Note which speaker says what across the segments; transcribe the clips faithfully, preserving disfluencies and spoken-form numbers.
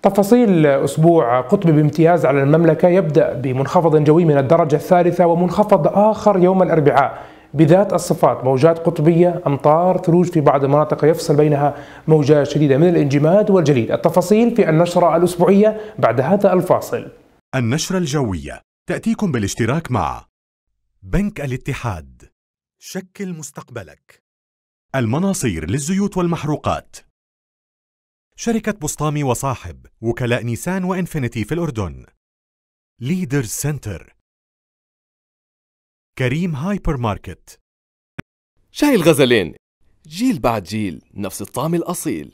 Speaker 1: تفاصيل أسبوع قطبي بامتياز على المملكة يبدأ بمنخفض جوي من الدرجة الثالثة ومنخفض آخر يوم الأربعاء بذات الصفات، موجات قطبية، أمطار، ثلوج في بعض المناطق يفصل بينها موجات شديدة من الانجماد والجليد. التفاصيل في النشرة الأسبوعية بعد هذا الفاصل.
Speaker 2: النشرة الجوية تأتيكم بالاشتراك مع بنك الاتحاد، شكل مستقبلك، المناصير للزيوت والمحروقات، شركة بسطامي وصاحب، وكلاء نيسان وإنفينيتي في الأردن، ليدرز سنتر، كريم هايبر ماركت،
Speaker 3: شاي الغزلين، جيل بعد جيل نفس الطعم الأصيل،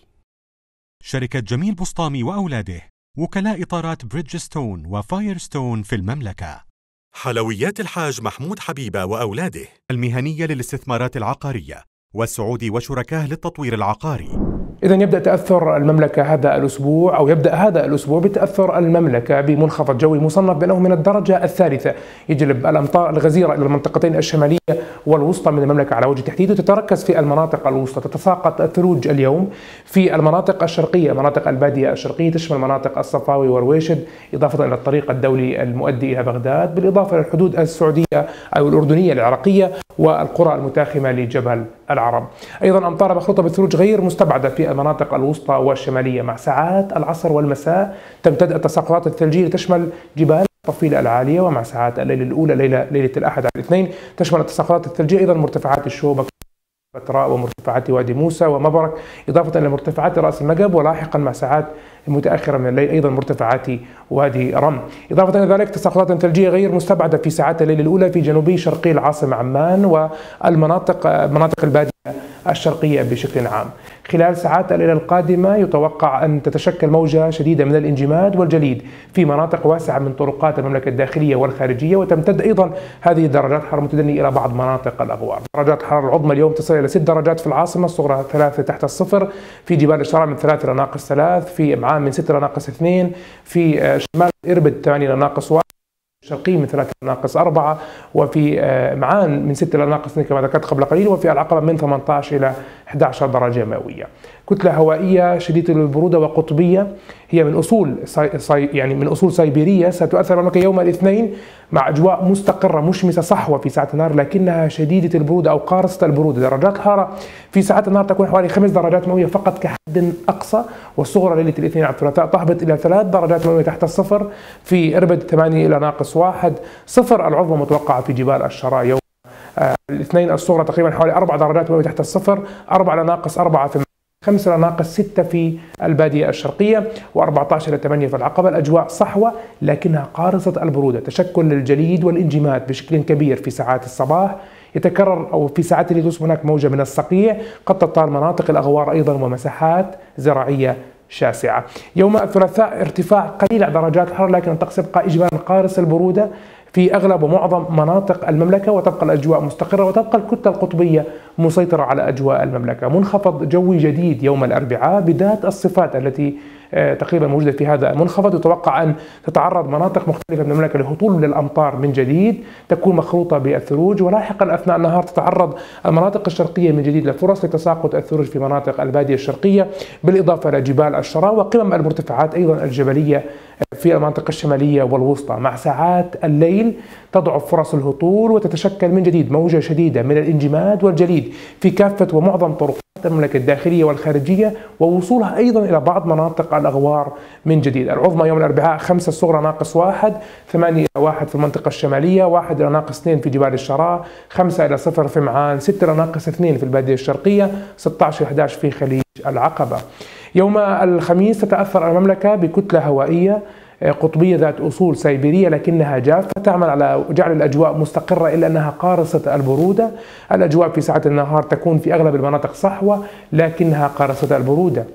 Speaker 2: شركة جميل بسطامي وأولاده، وكلاء إطارات بريدجستون وفايرستون في المملكة، حلويات الحاج محمود حبيبة وأولاده، المهنية للاستثمارات العقارية، والسعودي وشركاه للتطوير العقاري.
Speaker 1: إذن يبدأ تأثر المملكة هذا الأسبوع أو يبدأ هذا الأسبوع بتأثر المملكة بمنخفض جوي مصنف بأنه من الدرجة الثالثة، يجلب الأمطار الغزيرة إلى المنطقتين الشمالية والوسطى من المملكة على وجه التحديد، وتتركز في المناطق الوسطى. تتساقط الثلوج اليوم في المناطق الشرقية، مناطق البادية الشرقية تشمل مناطق الصفاوي ورويشد، إضافة إلى الطريق الدولي المؤدي إلى بغداد، بالإضافة إلى الحدود السعودية أو الأردنية العراقية والقرى المتاخمة لجبل العرب. أيضا أمطار مخلوطة بالثلوج غير مستبعدة في المناطق الوسطى والشمالية، مع ساعات العصر والمساء تمتد التساقطات الثلجية لتشمل جبال الطفيلة العالية، ومع ساعات الليل الأولى ليلة ليلة الأحد على الاثنين تشمل التساقطات الثلجية أيضا مرتفعات الشوبك فتراء ومرتفعات وادي موسى ومبرك، إضافة إلى مرتفعات رأس المقب، ولاحقا مع ساعات متأخرة من الليل أيضا مرتفعات وادي رم. إضافة إلى ذلك تساقطات ثلجية غير مستبعدة في ساعات الليل الأولى في جنوبي شرقي العاصمة عمان والمناطق مناطق البادية الشرقية بشكل عام. خلال ساعات الليلة القادمة يتوقع أن تتشكل موجة شديدة من الانجماد والجليد في مناطق واسعة من طرقات المملكة الداخلية والخارجية، وتمتد أيضا هذه درجات حرارة متدنية إلى بعض مناطق الأغوار. درجات الحرارة العظمى اليوم تصل إلى ست درجات في العاصمة، الصغرى ثلاثة تحت الصفر، في جبال الشراء من ثلاثة إلى ناقص ثلاث، في معان من ستة إلى ناقص اثنين، في شمال إربد ثمانية إلى ناقص واحد، الشرقية من ثلاثة إلى ناقص أربعة، وفي معان من ستة إلى ناقص اثنين كما ذكرت قبل قليل، وفي العقبة من ثمانية عشر إلى إحدى عشرة درجة مئوية. كتلة هوائية شديدة البرودة وقطبية هي من أصول سي... سي... يعني من أصول سيبيرية ستؤثر المملكة يوم الاثنين مع أجواء مستقرة مشمسة صحوة في ساعات النهار، لكنها شديدة البرودة أو قارصة البرودة. درجات الحرارة في ساعات النهار تكون حوالي خمس درجات مئوية فقط كحد أقصى، والصغرى ليلة الاثنين على الثلاثاء تهبط إلى ثلاث درجات مئوية تحت الصفر، في إربد ثمانية إلى ناقص واحد، صفر العظمى متوقعة في جبال الشراء يوم آه الاثنين الصغرى تقريبا حوالي أربع درجات مئوية تحت الصفر، أربعة إلى ناقص أربعة في خمسة إلى ناقص ستة في البادية الشرقية، وأربعة عشر إلى ثمانية في العقبة. الأجواء صحوة لكنها قارصة البرودة، تشكل الجليد والانجماد بشكل كبير في ساعات الصباح، يتكرر أو في ساعات الليل تصبح هناك موجة من الصقيع قد تطال مناطق الأغوار أيضا ومساحات زراعية شاسعة. يوم الثلاثاء ارتفاع قليل على درجات الحرارة، لكن تبقى إجمالا قارص البرودة في أغلب ومعظم مناطق المملكة، وتبقى الأجواء مستقرة، وتبقى الكتلة القطبية مسيطرة على أجواء المملكة. منخفض جوي جديد يوم الأربعاء بذات الصفات التي تقريبا موجودة في هذا المنخفض. يتوقع أن تتعرض مناطق مختلفة من المملكة لهطول من الأمطار من جديد تكون مخلوطة بالثلوج، ولاحقا أثناء النهار تتعرض المناطق الشرقية من جديد لفرص لتساقط الثلوج في مناطق البادية الشرقية، بالإضافة إلى جبال الشراء وقمم المرتفعات أيضا الجبلية في المناطق الشمالية والوسطى. مع ساعات الليل تضعف فرص الهطول وتتشكل من جديد موجة شديدة من الانجماد والجليد في كافة ومعظم طرقات المملكة الداخلية والخارجية، ووصولها أيضا إلى بعض مناطق الأغوار من جديد. العظمى يوم الأربعاء خمسة، الصغرى ناقص واحد، ثمانية إلى واحد في المنطقة الشمالية، واحد إلى ناقص اثنين في جبال الشراء، خمسة إلى صفر في معان، ستة إلى ناقص اثنين في البادية الشرقية، ستة عشر إلى أحد عشر في خليج العقبة. يوم الخميس تتأثر المملكة بكتلة هوائية قطبية ذات أصول سيبيرية لكنها جافة، تعمل على جعل الأجواء مستقرة إلا أنها قارصة البرودة. الأجواء في ساعات النهار تكون في أغلب المناطق صحوة لكنها قارصة البرودة.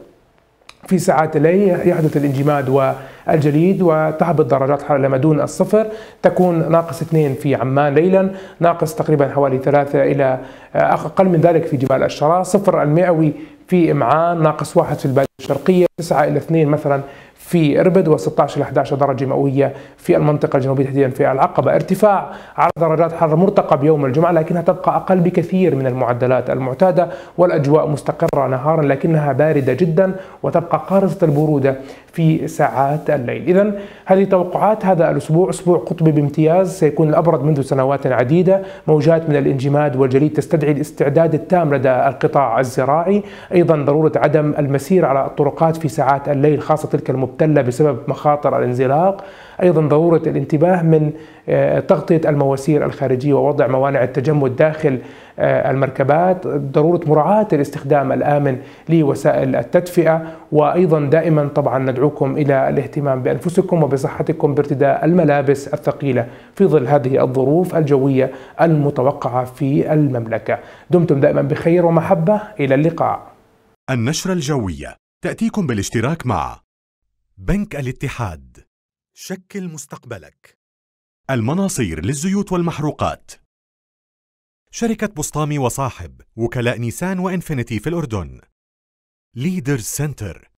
Speaker 1: في ساعات الليل يحدث الانجماد والجليد وتهبط درجات الحرارة لما دون الصفر، تكون ناقص اثنين في عمان ليلا، ناقص تقريبا حوالي ثلاثة إلى أقل من ذلك في جبال الشراء، صفر المئوي في معان، ناقص واحد في البادية الشرقية، تسعة إلى اثنين مثلا في إربد، وستة عشر إلى أحد عشر درجة مئوية في المنطقة الجنوبية تحديدا في العقبة. ارتفاع على درجات الحرارة مرتقب يوم الجمعة لكنها تبقى أقل بكثير من المعدلات المعتادة، والأجواء مستقرة نهارا لكنها باردة جدا، وتبقى قارصة البرودة في ساعات الليل. إذن هذه توقعات هذا الأسبوع، أسبوع قطبي بامتياز، سيكون الأبرد منذ سنوات عديدة. موجات من الانجماد والجليد تستدعي الاستعداد التام لدى القطاع الزراعي، أيضا ضرورة عدم المسير على الطرقات في ساعات الليل خاصة تلك المبتلة بسبب مخاطر الانزلاق، أيضا ضرورة الانتباه من تغطية المواسير الخارجية ووضع موانع التجمد داخل المركبات، ضرورة مراعاة الاستخدام الآمن لوسائل التدفئة، وأيضا دائما طبعا ندعوكم إلى الاهتمام بأنفسكم وبصحتكم بارتداء الملابس الثقيلة في ظل هذه الظروف الجوية المتوقعة في المملكة. دمتم دائما بخير ومحبة، إلى اللقاء.
Speaker 2: النشرة الجوية تأتيكم بالاشتراك مع بنك الاتحاد، شكل مستقبلك، المناصير للزيوت والمحروقات، شركة بسطامي وصاحب، وكلاء نيسان وإنفينيتي في الأردن، ليدرز سنتر،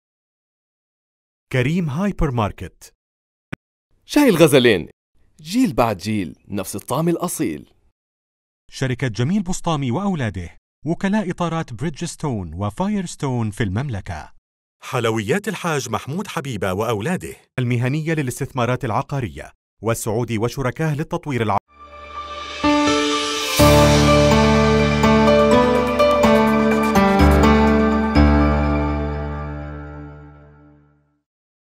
Speaker 2: كريم هايبر ماركت،
Speaker 3: شاي الغزلين، جيل بعد جيل نفس الطعم الأصيل.
Speaker 2: شركة جميل بسطامي وأولاده، وكلاء إطارات بريدجستون وفايرستون في المملكة. حلويات الحاج محمود حبيبة وأولاده، المهنية للاستثمارات العقارية، والسعودي وشركاه للتطوير العقاري.